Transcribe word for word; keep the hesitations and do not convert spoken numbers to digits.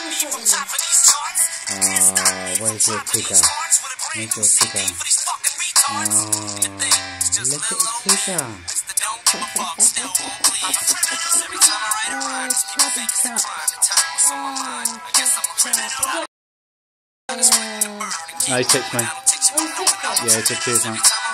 Oh, where's your figure? Where's your figure? Oh, look at the figure. Oh, he texted me. Yeah, he said cheers, mate.